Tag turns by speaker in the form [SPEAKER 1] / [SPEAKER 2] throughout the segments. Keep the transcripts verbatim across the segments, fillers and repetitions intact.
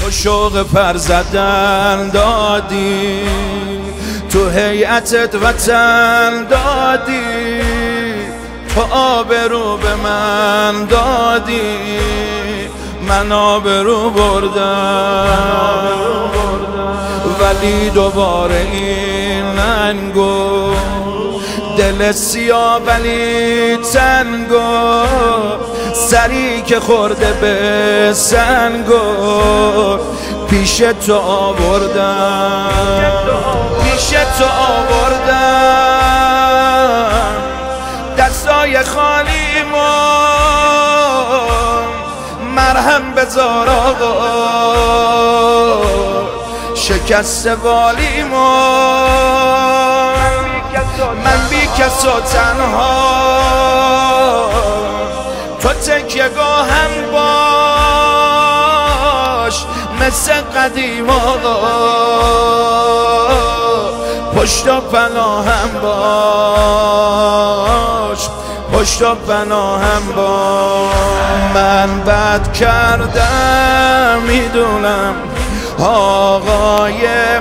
[SPEAKER 1] تو شوق پر زدن دادی، تو هیئتت وطن دادی، تو آبرو به من دادی، من آبرو بردم، ولی دوباره این ننگو دل سیاه ولی تنگو، سری که خورده به سنگو پیش تو آوردم، پیش تو آوردم، دستای خالیمو مرهم بذار آقا، شکست والیمو من بی کس و تنها، تو تکیه گاهم باش مثل قدیم آقا، پشت و پناهم باش، پشت و پناهم باش. من بد کردم میدونم، آقای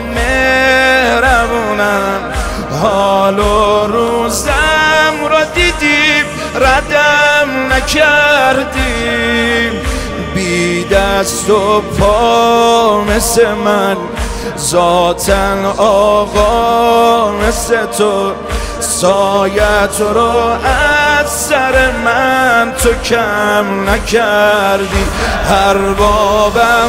[SPEAKER 1] مهربونم، حال و روزم را دیدیم ردم نکردیم، بی دست و پا مثل من، ذاتن آقا مثل تو، سایت رو از سر من تو کم نکردی. اربابم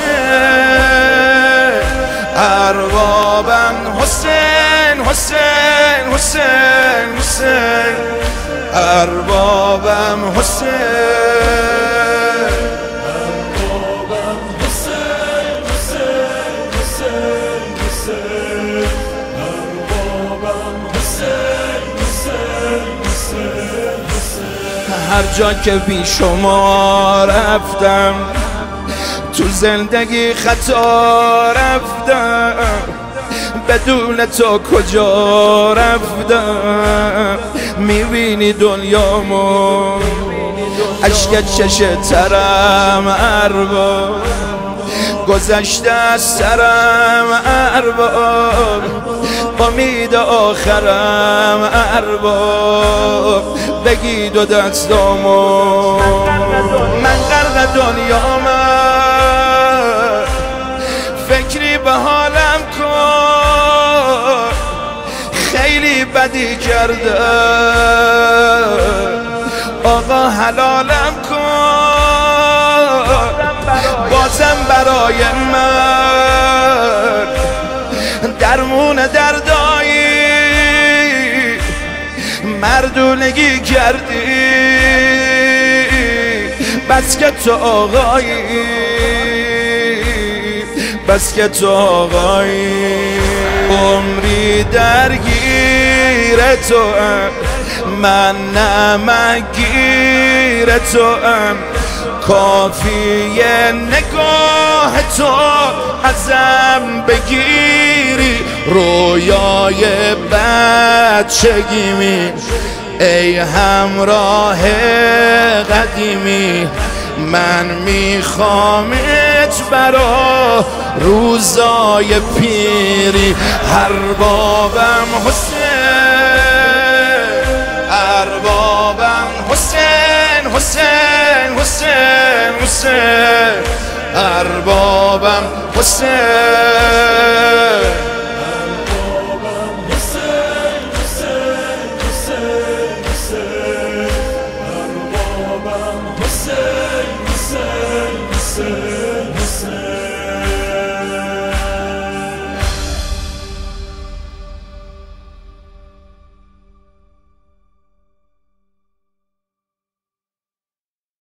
[SPEAKER 1] حسین، اربابم حسین، حسین حسین حسین، اربابم حسین، هر جا که بی شما رفتم، تو زندگی خطا رفتم، بدون تو کجا رفتم، میبینی دنیامو اشک چش ترم ارباب، گذشته از سرم ارباب، امید آخرم ارباب، بگید و دستامو من غرق دنیام، فکری به حالم کن، خیلی بدی کرده آقا حلالم کن، بازم برای من درمون دردایی مردونگی کردی، بس که تو آقایی، بس که تو آقایی، عمری درگیر تو ام، من نمگیر تو ام، کافیه نگاه تو ازم بگیری، رویای بچگیمی ای همراه قدیمی، من میخوامت برا روزای پیری. اربابم حسین، اربابم حسین، حسین حسین حسین، اربابم حسین،
[SPEAKER 2] Say